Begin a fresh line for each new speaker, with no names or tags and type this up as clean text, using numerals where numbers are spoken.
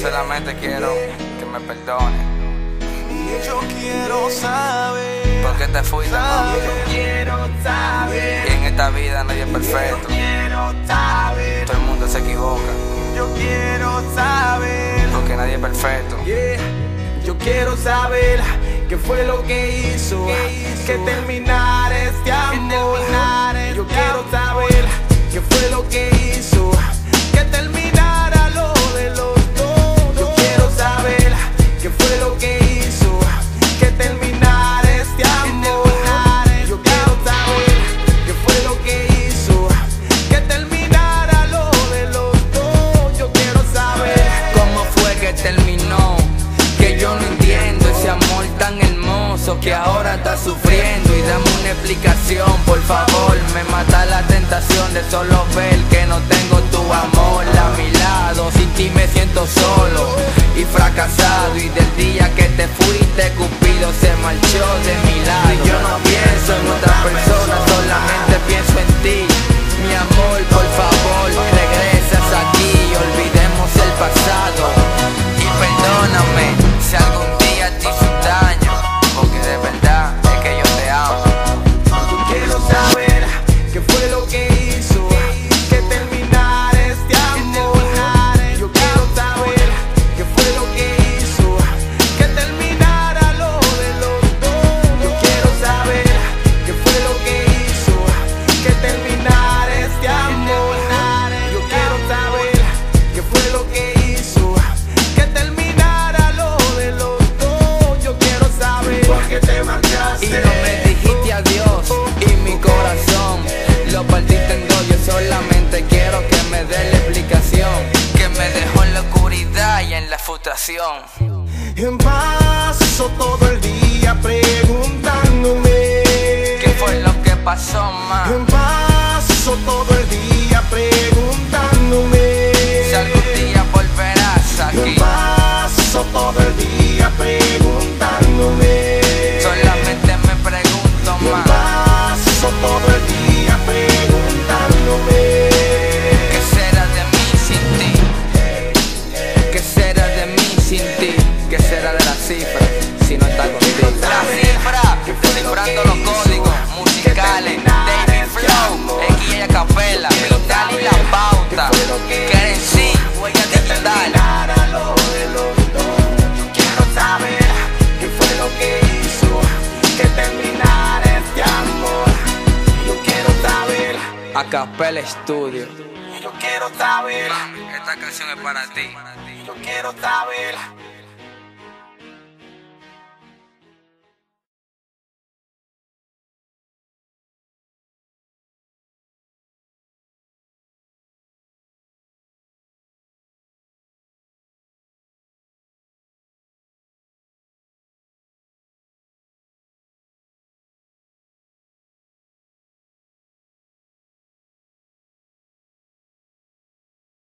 solamente quiero que me perdones.
Yo quiero saber
¿Por qué te fuiste, mami?
Yo quiero saber.
Y en esta vida nadie es perfecto.
Yo quiero saber.
Todo el mundo se equivoca.
Yo quiero saber.
Porque nadie es perfecto.
Yo quiero saber qué fue lo que hizo que terminara este amor. Yo quiero saber qué fue lo que hizo que terminara lo de los dos. Yo quiero saber qué fue lo que hizo que terminara este amor. Yo quiero saber qué fue lo que hizo que terminara lo de los dos. Yo quiero saber
¿Cómo fue que terminó? Que yo no entiendo ese amor tan hermoso que ahora está sufriendo. Y dame una explicación, por favor. Me mata la tentación de solo ver que no tengo tu amor a mi lado. Sin ti me siento solo y fracasado. Y del día que te fuiste, Cupido se marchó de mi lado. Y yo no pienso en otra persona, solamente pienso en ti. Mi amor, por favor, regresas aquí. Olvidemos el pasado y perdóname si algún día te hice un daño, porque de verdad es que yo te amo.
Yo quiero saber qué fue lo que hizo que terminara este amor. Yo quiero saber qué fue lo que hizo que terminara lo de los dos. Yo quiero saber qué fue lo que hizo que terminara este amor. Yo quiero saber qué fue lo que hizo que terminara lo de los dos. Yo quiero saber por qué te marchaste.
Y no me dijiste adiós y mi corazón lo partiste en dos. Yo solamente quiero que me dé la explicación que me dejó en la oscuridad y en la frustración.
Paso todo el día preguntándome
¿Qué fue lo que pasó, ma?
Paso todo el día preguntándome
Si algún día volverás aquí.
Paso todo el día preguntándome
Solamente me pregunto, ma,
Paso todo el día preguntándome
¿qué será de mí sin ti? ¿Qué será de mí sin ti? ¿Qué será de la cifra si no está contigo? La cifra, descifrando los códigos musicales. David Flow, X y Acapella, Vital y La Pauta, Currency, huella digital.
Yo quiero saber qué fue lo que hizo que terminara este amor. Yo quiero saber,
Acapella Studio.
yo quiero saber,
Esta canción es para ti.
yo quiero saber.